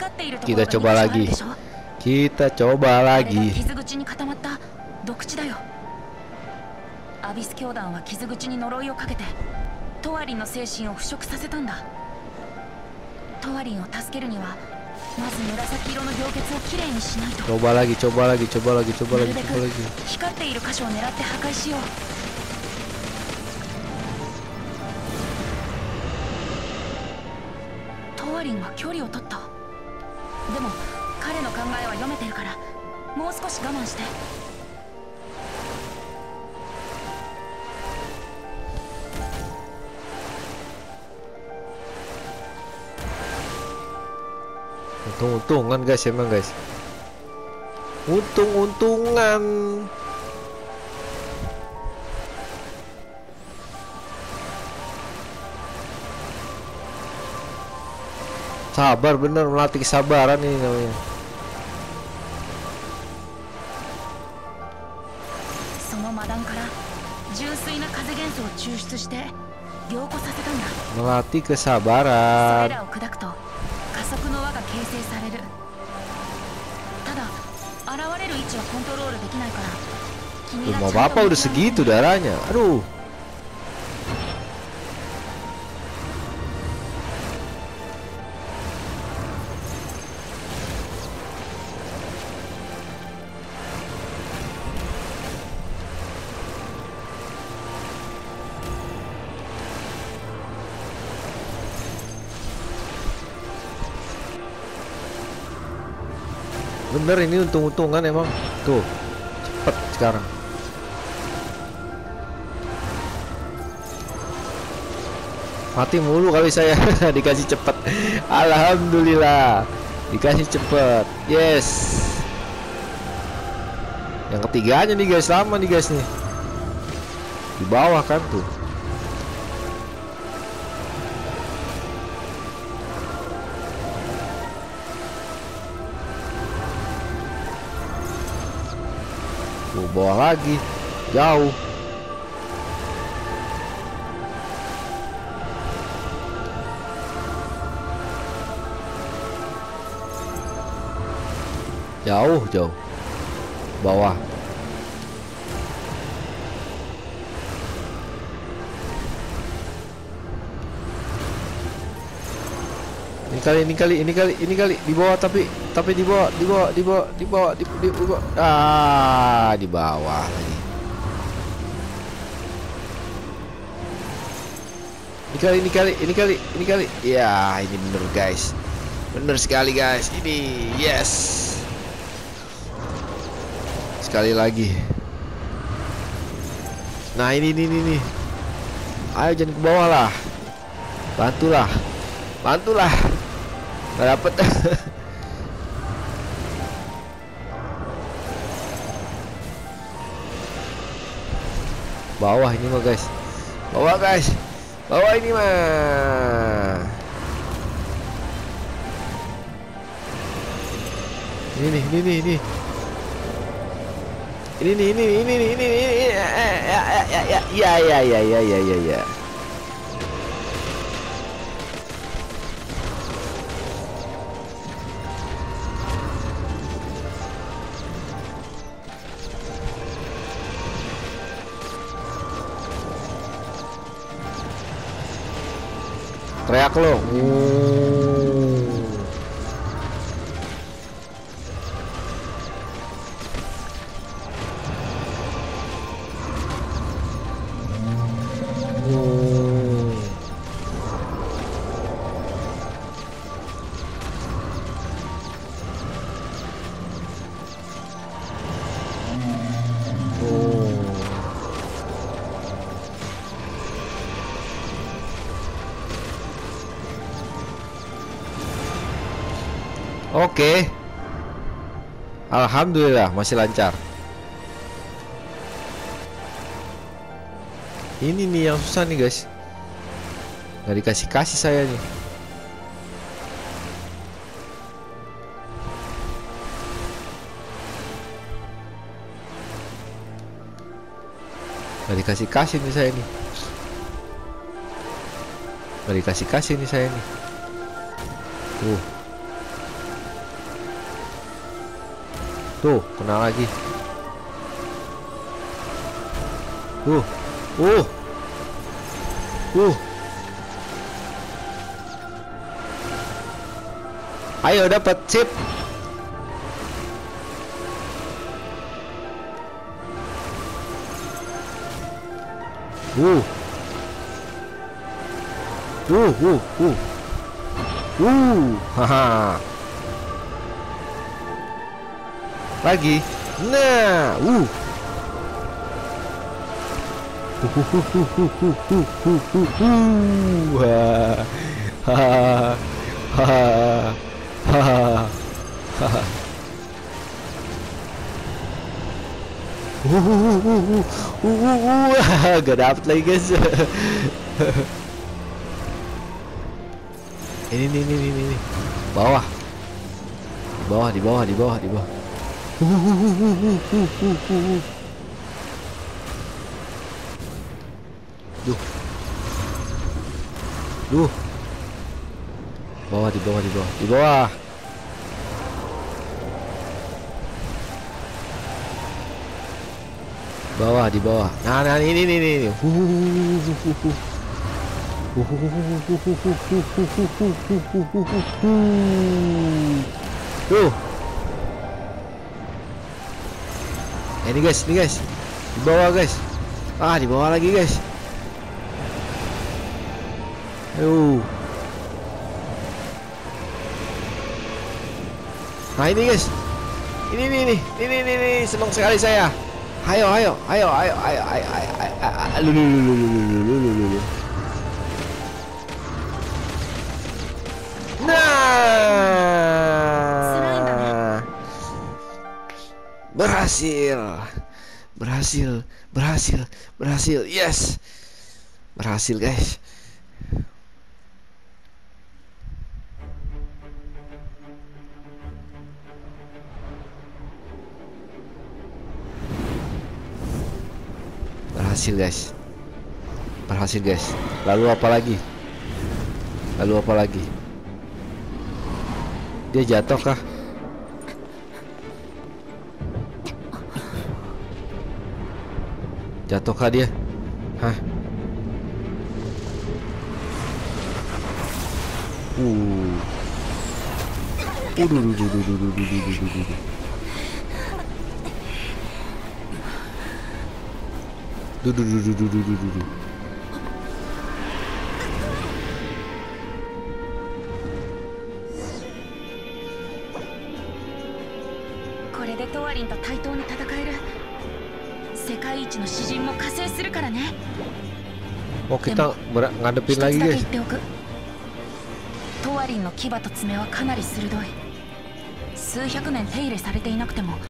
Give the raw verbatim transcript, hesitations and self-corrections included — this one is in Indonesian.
Kita coba lagi. Kita coba lagi. アビス教団は傷口に呪いをかけてトワリンの精神を腐食させたんだ。トワリンを助けるにはまず紫色の凝結をきれいにしないと。 Coba lagi, coba lagi, coba lagi, coba lagi, coba lagi. 光っている箇所を狙って破壊しよう。トワリンは距離を取った。でも彼の考えは読めてるからもう少し我慢して。 Untung-untungan guys, emang guys. Untung-untungan. Sabar bener, melatih kesabaran ini namanya. Melatih kesabaran. Mau apa udah segitu darahnya. Aduh. Bener ini untung-untungan emang. Tuh, cepet sekarang. Mati mulu kali saya. Dikasih cepet. Alhamdulillah, dikasih cepet. Yes. Yang ketiganya nih guys, sama nih guys nih. Di bawah kan tuh. Tuh, bawah lagi, jauh. Jauh, jauh. Bawah. Ini kali, ini kali, ini kali, ini kali di bawah tapi tapi di bawah, di bawah, di bawah, di bawah, di, di bawah. Ah, di bawah lagi. Ini kali, ini kali, ini kali, ini kali. Ya, ini bener guys. Bener sekali guys. Ini yes. Sekali lagi. Nah, ini ini ini. Ayo jangan ke bawah lah. Bantulah. Bantulah. Nggak dapet. Bawah ini mah guys. Bawah guys. Bawah ini mah. Ini nih, ini nih, ini. Ini nih, ini ini ini ini ini. Ya ya ya ya ya ya ya ya ya ya. Teriak lo. Oke. Alhamdulillah masih lancar. Ini nih yang susah nih guys. Nggak dikasih-kasih saya nih. Nggak dikasih-kasih nih saya nih. Nggak dikasih-kasih nih saya nih. Tuh. Tuh, kena lagi. Tuh. Uh. Uh. Ayo dapat chip. Uh. Uh, uh, uh. Uh, haha. Lagi. Nah, uh. Gak dapet lagi guys. Ini nih nih nih nih bawah, di bawah di bawah di bawah di bawah. Duh, duh, bawah di bawah di bawah di bawah. Bawah di bawah. Nah, nah ini ini ini. Tuh. Ini guys, ini guys. Di bawah guys. Ah, di bawah lagi guys. Aduh. Nah, ini guys. Ini ini ini. Ini ini ini senang sekali saya. Ayo, ayo, ayo, ayo, ayo, ayo, ayo, ayo, lu, lu, lu, lu, lu, lu, lu, lu, lu. Nah, berhasil, berhasil, berhasil, berhasil, yes, berhasil guys. Berhasil guys, berhasil guys. Lalu apa lagi? Lalu apa lagi? Dia jatuh kah? Jatuh kah dia? Hah? Uh. Uduh, duh, duh, duh, duh, duh, duh, duh, duh, duh. Duh, duh, duh, duh, duh, duh, duh, duh. Oh, kita ngadepin lagi guys. トワリンの牙と爪はかなり鋭い。数百年手入れされていなくても